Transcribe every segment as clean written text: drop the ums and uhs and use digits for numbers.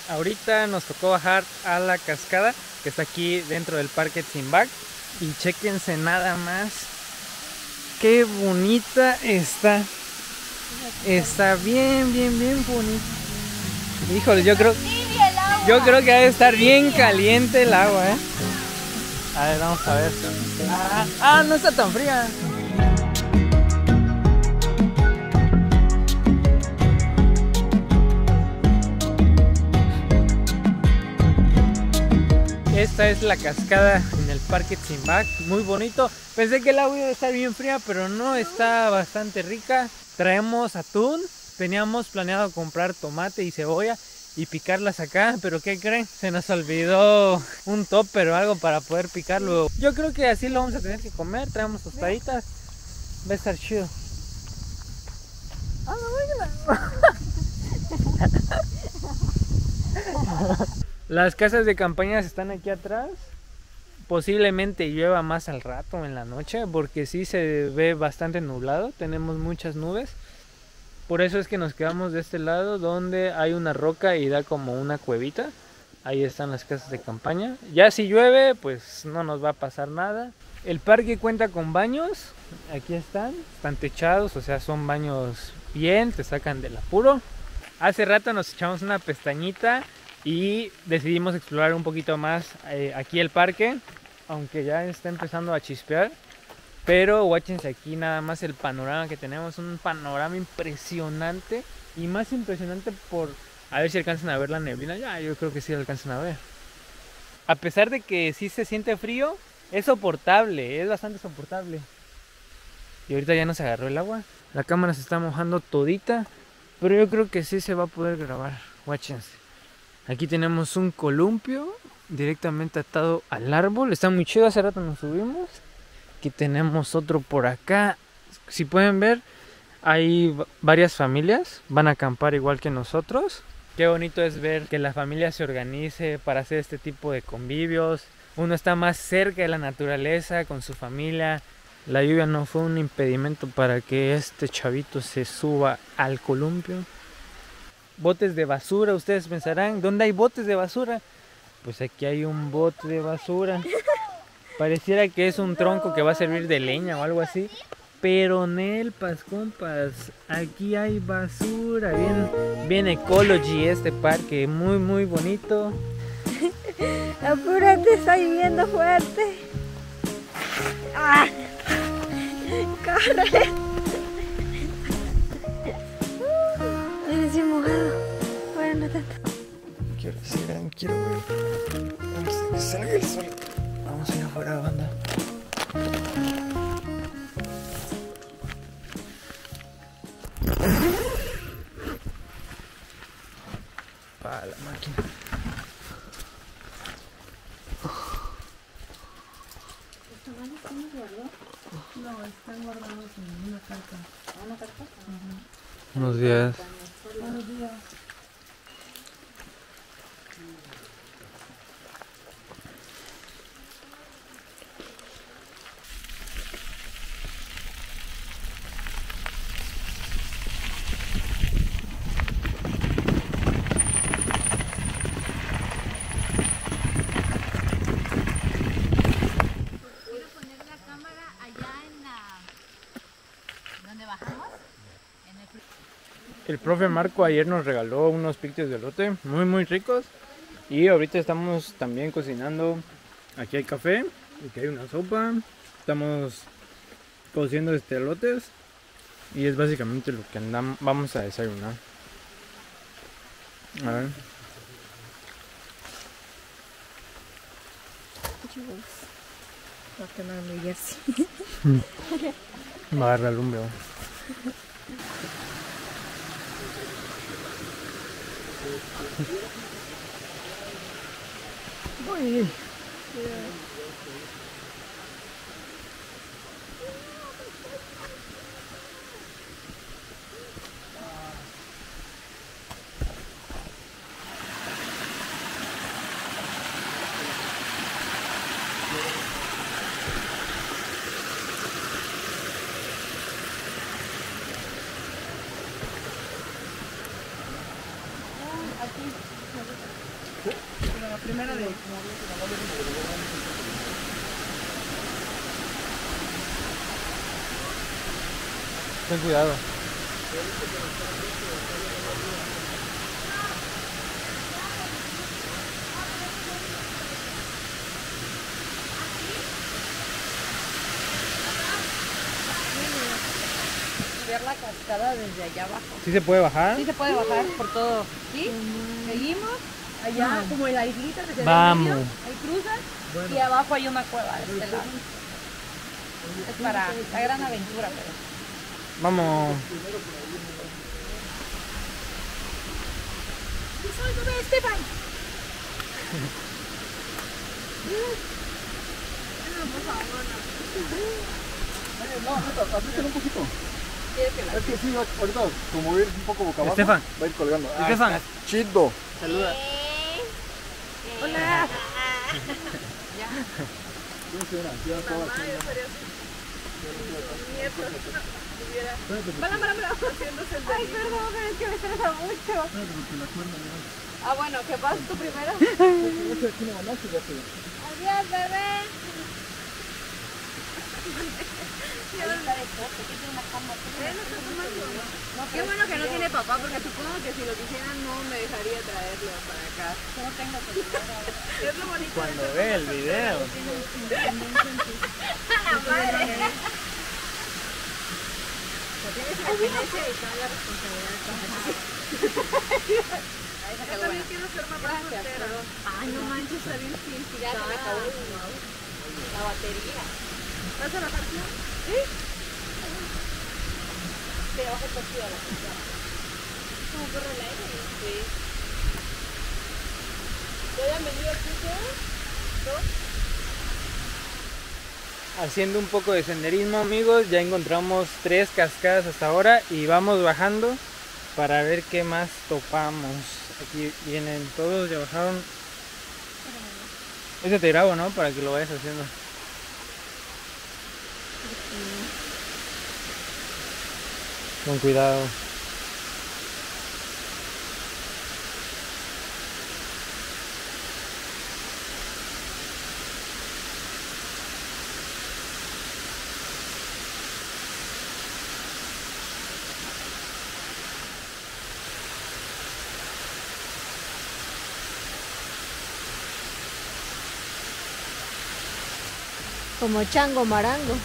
Ahorita nos tocó bajar a la cascada que está aquí dentro del parque Tzimbac. Y chéquense nada más qué bonita está. Está bien bonita. Híjole, yo creo que ha de estar bien caliente el agua, ¿eh? A ver, vamos a ver. No está tan fría. Esta es la cascada en el parque Tzimbac, muy bonito. Pensé que el agua iba a estar bien fría, pero no, está bastante rica. Traemos atún, teníamos planeado comprar tomate y cebolla y picarlas acá, pero ¿qué creen? Se nos olvidó un topper o algo para poder picarlo. Yo creo que así lo vamos a tener que comer. Traemos tostaditas, va a estar chido. Las casas de campaña están aquí atrás. Posiblemente llueva más al rato en la noche, porque sí se ve bastante nublado, tenemos muchas nubes. Por eso es que nos quedamos de este lado, donde hay una roca y da como una cuevita. Ahí están las casas de campaña. Ya si llueve, pues no nos va a pasar nada. El parque cuenta con baños. Aquí están techados, o sea, son baños bien, te sacan del apuro. Hace rato nos echamos una pestañita y decidimos explorar un poquito más aquí el parque, aunque ya está empezando a chispear. Pero guáchense aquí nada más el panorama que tenemos, un panorama impresionante. Y más impresionante por, a ver si alcanzan a ver la neblina. Ya, yo creo que sí alcanzan a ver. A pesar de que sí se siente frío, es soportable, es bastante soportable. Y ahorita ya nos agarró el agua. La cámara se está mojando todita, pero yo creo que sí se va a poder grabar. Guáchense. Aquí tenemos un columpio directamente atado al árbol. Está muy chido, hace rato nos subimos. Aquí tenemos otro por acá. Si pueden ver, hay varias familias. Van a acampar igual que nosotros. Qué bonito es ver que la familia se organice para hacer este tipo de convivios. Uno está más cerca de la naturaleza con su familia. La lluvia no fue un impedimento para que este chavito se suba al columpio. Botes de basura, ustedes pensarán, ¿dónde hay botes de basura? Pues aquí hay un bote de basura. Pareciera que es un tronco que va a servir de leña o algo así. Pero Nelpas, compas, aquí hay basura. Bien ecology este parque, muy bonito. Apúrate, está lloviendo fuerte. ¡Ah! ¡Corre! Estoy mojado. Bueno, tanto. Quiero ver. Antes de que salga el sol. Vamos allá afuera, banda. Para la máquina. ¿Los tamales cómo los guardó? No, están guardados en una carta. ¿Una carta? Buenos días. Buenos días. El profe Marco ayer nos regaló unos pictes de elote muy ricos. Y ahorita estamos también cocinando. Aquí hay café, aquí hay una sopa. Estamos cociendo elotes. Y es básicamente lo que vamos a desayunar. A ver. Va a quemar mi jersey. Va a agarrar lumbre. Uy. Bueno, primero de... Ten cuidado. Ver la cascada desde allá abajo. ¿Sí se puede bajar? Sí se puede bajar por todo. ¿Sí? Seguimos. Allá, como en la islita que se ve en Vamos. medio, ahí cruzas. Y abajo hay una cueva de este lado. Es para la gran aventura, pero... Vamos. Yo soy Nube Esteban. Apriétale un poquito. ¿Quieres que la... Es que sí, ahorita como ir un poco boca abajo, Estefan. va a ir colgando. Estefan. Está chido. Saluda. Hola. Ay, perdón, es que me estresa mucho. Ah, bueno, ¿qué vas tú primero? Adiós, bebé. Qué bueno que no tiene papá, porque supongo que si lo quisieran no me dejaría traerlo para acá. No tengo celular. Es lo bonito. Cuando ve el video. ¡A la madre! Tienes independencia y toda la responsabilidad. Yo también quiero ser mamá soltera. Ay, no manches, está bien difícil. Ya se me acabó la batería. ¿Vas a bajar tú? Sí. Te bajo por ti a la casa. ¿Cómo corre el aire? Sí. ¿Te hayan venido aquí ya? ¿No? Haciendo un poco de senderismo, amigos, ya encontramos 3 cascadas hasta ahora y vamos bajando para ver qué más topamos. Aquí vienen todos, ya bajaron. Ese te grabo, ¿no? Para que lo vayas haciendo. Con cuidado. Como chango marango.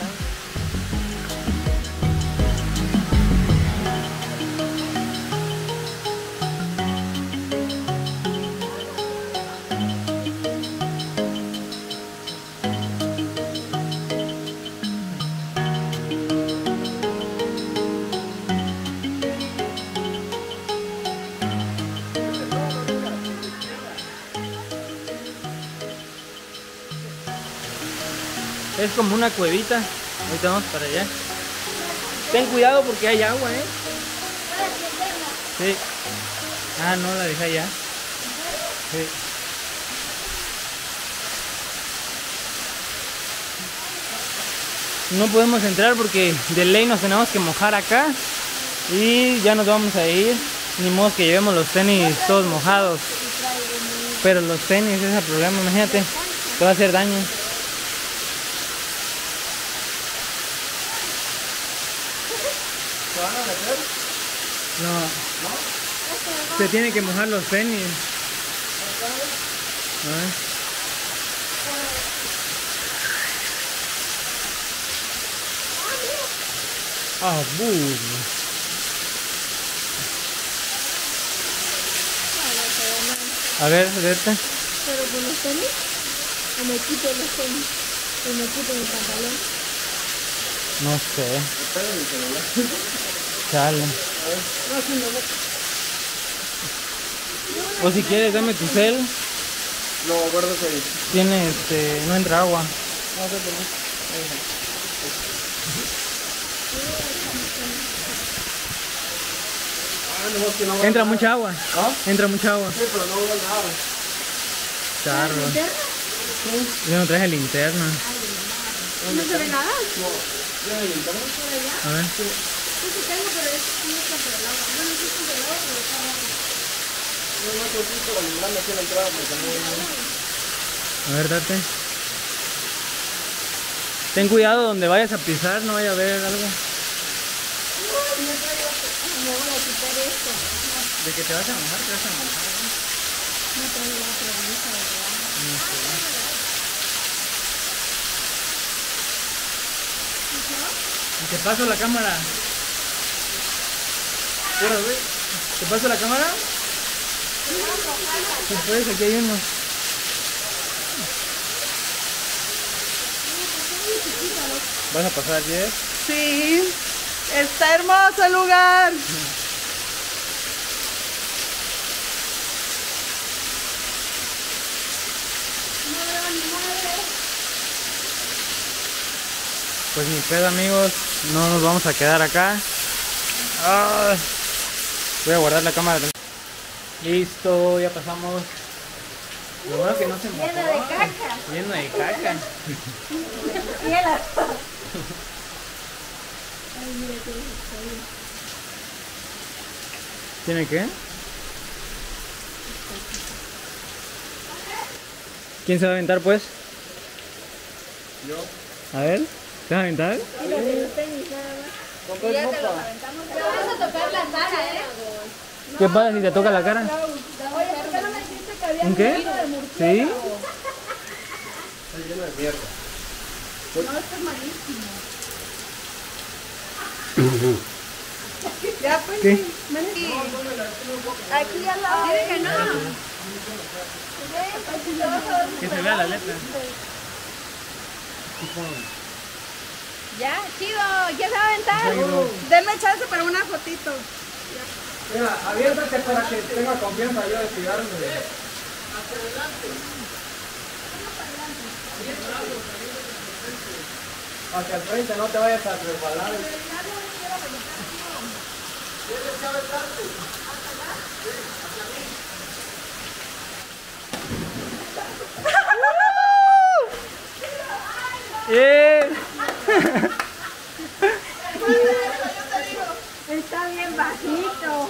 Es como una cuevita. Ahorita vamos para allá. Ten cuidado porque hay agua, ¿eh? Sí. Ah, no, la dejé allá. Sí. No podemos entrar porque de ley nos tenemos que mojar acá. Y ya nos vamos a ir. Ni modo que llevemos los tenis todos mojados. Pero los tenis es el problema, imagínate. Te va a hacer daño. ¿Se van a meter? No. Se tiene que mojar los tenis. A ver. Ah, burro. A ver, vete. Pero con los tenis, o me quito los tenis, o me quito mi pantalón. No sé. Chale. O si quieres, dame tu cel. Lo guardas ahí. Tiene, no entra agua. No sé por qué. Nomás que no va Entra nada. mucha agua. ¿Ah? Entra mucha agua. Sí, pero no va nada. Charro. Yo no traje linterna. ¿No se ve nada? ¿Ya me linterna? A ver. Yo sí tengo, pero es contra el agua. No, no es contra el agua, pero está abajo. A ver, date. Ten cuidado donde vayas a pisar, no vaya a haber algo. De que te vas a mojar, te vas a mojar. No traigo otra blusa, ¿verdad? Y te paso la cámara. ¿Te paso la cámara? Si puedes, aquí hay uno. ¿Vas a pasar, Jess? Sí, está hermoso el lugar. Pues ni pedo, amigos, no nos vamos a quedar acá. Ah, voy a guardar la cámara. Listo, ya pasamos. Lo bueno que no se mojó. Lleno de caca. Lleno de caca. Hielo. ¿Tiene qué? ¿Quién se va a aventar, pues? Yo. A ver, ¿te vas a aventar? Compré ropa. Te vas a tocar la cara, ¿Qué pasa si te toca la cara? Oye, ¿por qué no me dijiste que había ¿Un qué? vino de murciélago? ¿Sí? Está lleno de mierda. No, esto es malísimo. Ya pues. ¿Qué? Aquí al lado. Dile que no. Que se vea la letra. Ya, chido. ¿Quién se va a aventar? Denme chance para una fotito. Mira, aviéntate para que tenga confianza yo de tirarme. Hacia el frente, no te vayas a resbalar. Está bien bajito.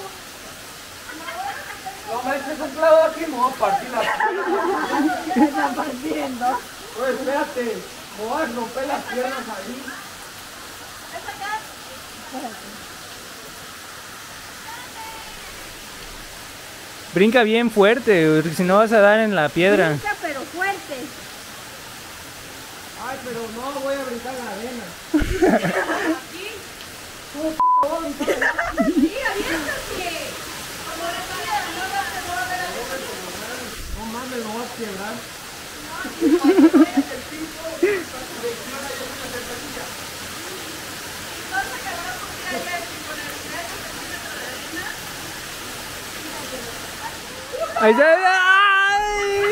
No me eches un clavo aquí, me voy a partir la pierna. Está partiendo. No, espérate, me voy a romper las piernas ahí. Brinca bien fuerte, porque si no vas a dar en la piedra. Brinca, pero fuerte. Ay, pero no voy a brincar en la arena. Sí, aviéntate. No mames, me voy a quebrar. Ahí está. ¡Ay!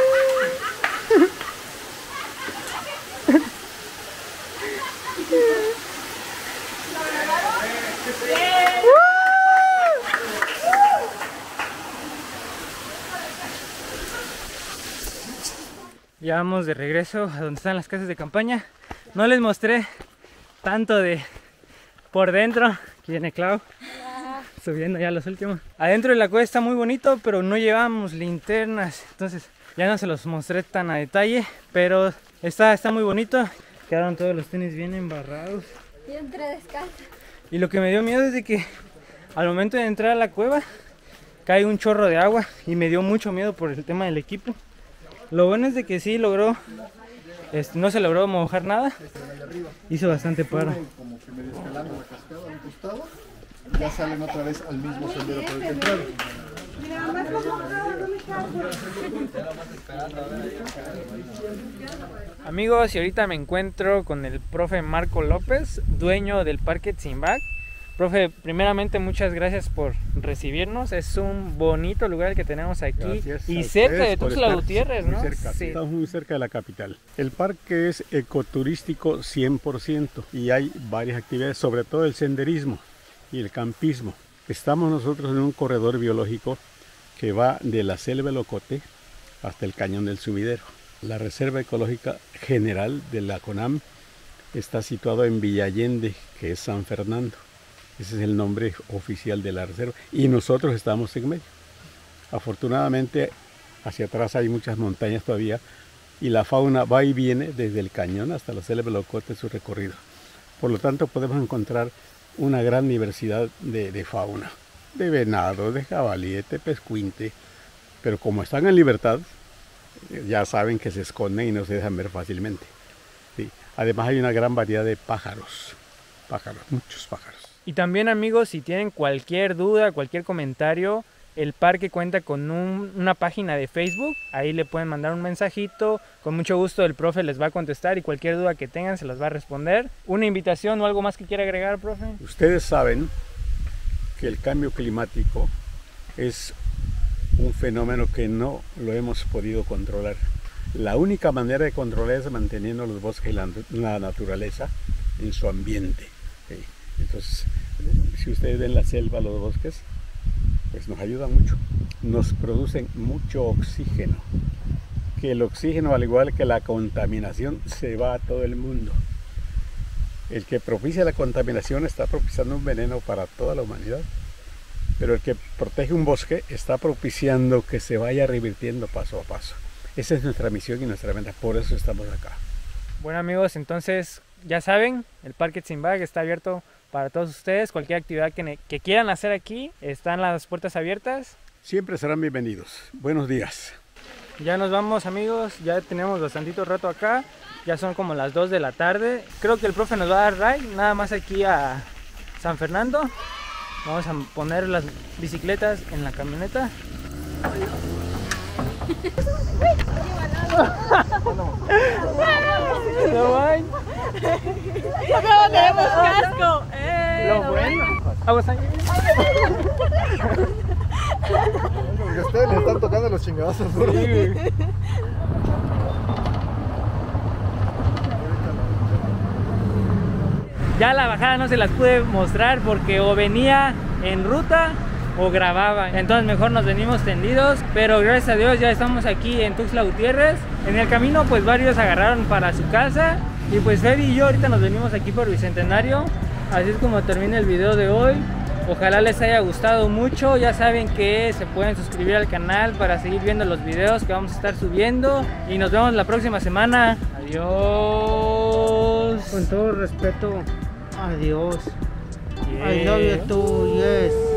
Ya vamos de regreso a donde están las casas de campaña. No les mostré tanto de por dentro. Aquí viene Clau. Subiendo ya los últimos. Adentro de la cueva está muy bonito, pero no llevamos linternas. Entonces ya no se los mostré tan a detalle. Pero está muy bonito. Quedaron todos los tenis bien embarrados. Y entré descalza. Y lo que me dio miedo es de que al momento de entrar a la cueva cae un chorro de agua. Y me dio mucho miedo por el tema del equipo. Lo bueno es de que sí logró, no se logró mojar nada. Hizo bastante paro. Como que medio escalando la cascada a un costado, ya salen otra vez al mismo sendero por el que entraron. Amigos, y ahorita me encuentro con el profe Marco López, dueño del Parque Tzimbac. Profe, primeramente muchas gracias por recibirnos. Es un bonito lugar que tenemos aquí. Gracias y a cerca de ustedes por Tuxtla estar Gutiérrez, muy ¿no? cerca, Sí. Estamos muy cerca de la capital. El parque es ecoturístico 100% y hay varias actividades, sobre todo el senderismo y el campismo. Estamos nosotros en un corredor biológico que va de la selva Locote hasta el cañón del Sumidero. La Reserva Ecológica General de la CONAM está situado en Villa Allende, que es San Fernando. Ese es el nombre oficial de la reserva. Y nosotros estamos en medio. Afortunadamente hacia atrás hay muchas montañas todavía y la fauna va y viene desde el cañón hasta la selva de Locote en su recorrido. Por lo tanto podemos encontrar una gran diversidad de fauna, de venado, de jabalí, de pescuinte, pero como están en libertad, ya saben que se esconden y no se dejan ver fácilmente. Sí. Además hay una gran variedad de pájaros, muchos pájaros. Y también, amigos, si tienen cualquier duda, cualquier comentario, el parque cuenta con una página de Facebook. Ahí le pueden mandar un mensajito. Con mucho gusto el profe les va a contestar y cualquier duda que tengan se las va a responder. ¿Una invitación o algo más que quiera agregar, profe? Ustedes saben que el cambio climático es un fenómeno que no lo hemos podido controlar. La única manera de controlar es manteniendo los bosques y la naturaleza en su ambiente. ¿Sí? Entonces, si ustedes ven la selva, los bosques, pues nos ayudan mucho. Nos producen mucho oxígeno. Que el oxígeno, al igual que la contaminación, se va a todo el mundo. El que propicia la contaminación está propiciando un veneno para toda la humanidad. Pero el que protege un bosque está propiciando que se vaya revirtiendo paso a paso. Esa es nuestra misión y nuestra meta, por eso estamos acá. Bueno, amigos, entonces ya saben, el Parque Tsimbag está abierto para todos ustedes. Cualquier actividad que quieran hacer aquí, están las puertas abiertas. Siempre serán bienvenidos. Buenos días. Ya nos vamos, amigos, ya tenemos bastantito rato acá. Ya son como las 2 de la tarde. Creo que el profe nos va a dar ride, nada más aquí a San Fernando. Vamos a poner las bicicletas en la camioneta. ¡No tenemos casco! Lo bueno. Porque a ustedes les están tocando los chingadazos. Ya la bajada no se las pude mostrar porque o venía en ruta o grababa, entonces mejor nos venimos tendidos, pero gracias a Dios ya estamos aquí en Tuxtla Gutiérrez. En el camino pues varios agarraron para su casa y pues Fede y yo ahorita nos venimos aquí por Bicentenario. Así es como termina el video de hoy. Ojalá les haya gustado mucho. Ya saben que se pueden suscribir al canal para seguir viendo los videos que vamos a estar subiendo y nos vemos la próxima semana. Adiós. Con todo respeto, adiós. Yeah. I love you too, yes.